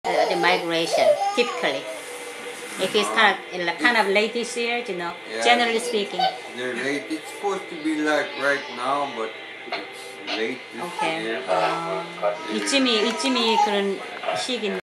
the migration typically. If it's kind of late this year, you know, Yeah, generally speaking. they're late. It's supposed to be like right now, but it's late this Okay. year. 이쯤이 그런 시기인.